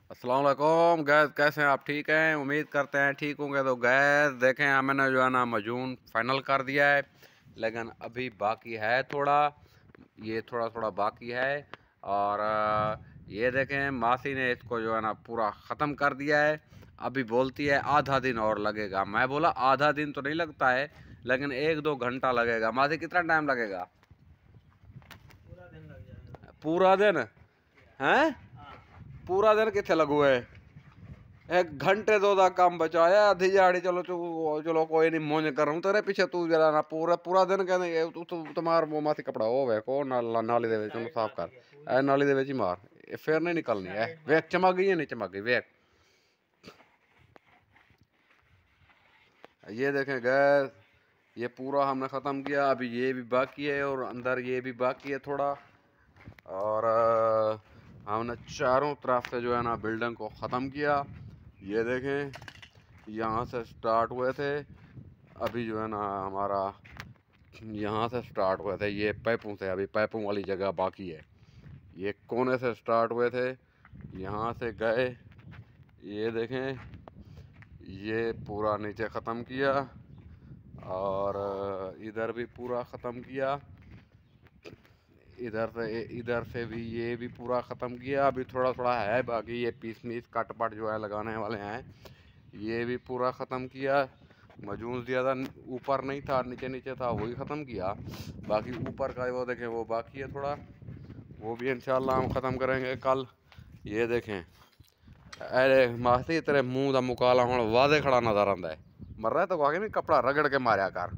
अस्सलाम वालेकुम गैस, कैसे हैं आप? ठीक हैं, उम्मीद करते हैं ठीक होंगे। तो गैस देखें, मैंने जो है ना मजून फाइनल कर दिया है, लेकिन अभी बाकी है थोड़ा, ये थोड़ा थोड़ा बाकी है। और ये देखें, मासी ने इसको जो है ना पूरा ख़त्म कर दिया है। अभी बोलती है आधा दिन और लगेगा। मैं बोला आधा दिन तो नहीं लगता है, लेकिन 1-2 घंटा लगेगा। मासी कितना टाइम लगेगा? पूरा दिन लग जाएगा। पूरा दिन हैं? पूरा दिन कितने लगू है? 1 घंटे दो दा काम बचाया आधी जाड़ी। चलो चलो कोई नहीं, मोज कर रहा हूँ तेरे पीछे। तू जरा ना पूरा पूरा दिन कहने तुम्हार वो मासी कपड़ा हो वे को नाली दे विच साइड साफ कर। मारनी है पूरी। ए नाली दे विच ही मार, फिर नहीं निकलनी है। साइड वेख मारनी चमक गई है, नहीं चमक गई? वेख, ये देखें गैस, ये पूरा हमने ख़त्म किया। अभी ये भी बाकी है और अंदर ये भी बाकी है थोड़ा। और हमने चारों तरफ से जो है ना बिल्डिंग को ख़त्म किया। ये देखें, यहाँ से स्टार्ट हुए थे, अभी जो है ना हमारा यहाँ से स्टार्ट हुए थे, ये पैपों से, अभी पैपों वाली जगह बाकी है। ये कोने से स्टार्ट हुए थे, यहाँ से गए, ये देखें, ये पूरा नीचे ख़त्म किया। और इधर भी पूरा ख़त्म किया, इधर से भी ये भी पूरा ख़त्म किया। अभी थोड़ा थोड़ा है बाकी, ये पीस मीस कट पट जो है लगाने वाले हैं, ये भी पूरा ख़त्म किया। मजून ज़्यादा ऊपर नहीं था, नीचे नीचे था, वही ख़त्म किया। बाकी ऊपर का वो देखें, वो बाकी है थोड़ा, वो भी इंशाल्लाह हम ख़त्म करेंगे कल। ये देखें, अरे मासी तेरे मुंह का मुकाला हुण वादे खड़ा नज़र आंदा है। मर रहा है तो आगे नहीं, कपड़ा रगड़ के मारा कर।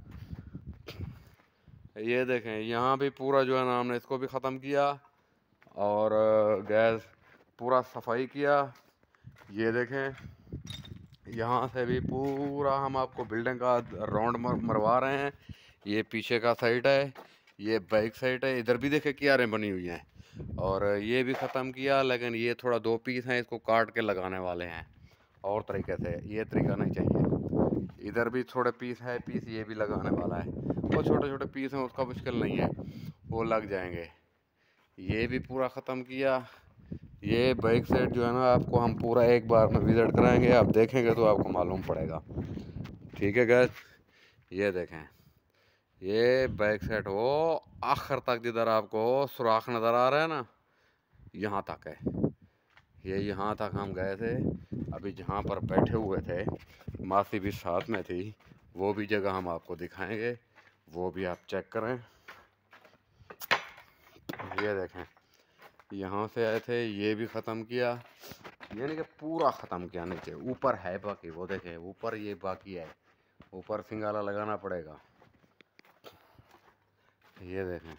ये देखें, यहाँ भी पूरा जो है ना हमने इसको भी ख़त्म किया। और गैस पूरा सफाई किया। ये देखें, यहाँ से भी पूरा हम आपको बिल्डिंग का राउंड मरवा रहे हैं। ये पीछे का साइड है, ये बैक साइड है, इधर भी देखे कियारें बनी हुई हैं। और ये भी ख़त्म किया, लेकिन ये थोड़ा 2 पीस हैं, इसको काट के लगाने वाले हैं और तरीके से। ये तरीका नहीं चाहिए। इधर भी थोड़े पीस है, पीस ये भी लगाने वाला है। वो छोटे छोटे पीस हैं, उसका मुश्किल नहीं है, वो लग जाएंगे। ये भी पूरा ख़त्म किया। ये बैक साइड जो है ना आपको हम पूरा एक बार में विज़िट कराएंगे, आप देखेंगे तो आपको मालूम पड़ेगा। ठीक है गैस, ये देखें, ये बैक साइड वो आखिर तक जिधर आपको सुराख नज़र आ रहा है ना, यहाँ तक है। ये यहाँ तक हम गए थे। अभी जहाँ पर बैठे हुए थे, मासी भी साथ में थी, वो भी जगह हम आपको दिखाएंगे, वो भी आप चेक करें। ये देखें, यहाँ से आए थे, ये भी ख़त्म किया, यानी कि पूरा ख़त्म किया। नीचे ऊपर है बाकी, वो देखें ऊपर ये बाकी है, ऊपर सिंगाला लगाना पड़ेगा। ये देखें,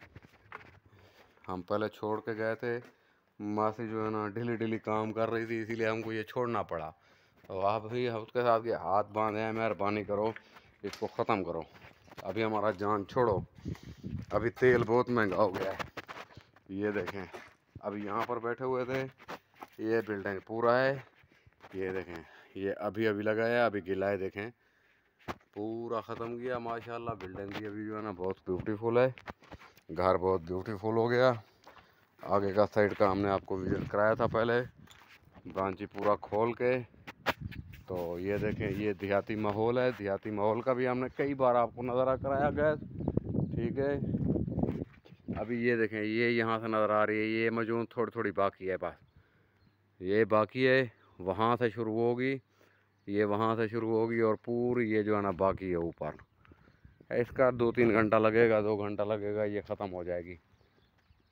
हम पहले छोड़ के गए थे, मासी जो है ना ढीली ढीली काम कर रही थी, इसीलिए हमको ये छोड़ना पड़ा। तो आप भी उसके साथ के हाथ बांधे हैं, मेहरबानी करो इसको ख़त्म करो। अभी हमारा जान छोड़ो, अभी तेल बहुत महंगा हो गया है। ये देखें, अभी यहाँ पर बैठे हुए थे, ये बिल्डिंग पूरा है। ये देखें, ये अभी अभी लगा है, अभी गिला है। देखें पूरा ख़त्म किया माशाल्लाह। बिल्डिंग भी अभी जो है ना बहुत ब्यूटीफुल है, घर बहुत ब्यूटीफुल हो गया। आगे का साइड का हमने आपको विजिट कराया था पहले, ब्रांची पूरा खोल के। तो ये देखें, ये देहाती माहौल है, देहाती माहौल का भी हमने कई बार आपको नज़ारा कराया गया। ठीक है, अभी ये देखें, ये यहाँ से नज़र आ रही है, ये मजून थोड़ी थोड़ी बाकी है, बस ये बाकी है। वहाँ से शुरू होगी, ये वहाँ से शुरू होगी, और पूरी ये जो है ना बाकी है ऊपर। इसका 2-3 घंटा लगेगा, 2 घंटा लगेगा, ये ख़त्म हो जाएगी,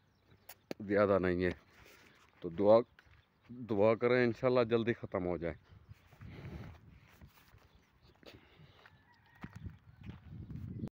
ज़्यादा नहीं है। तो दुआ दुआ करें इंशाल्लाह जल्दी ख़त्म हो जाए।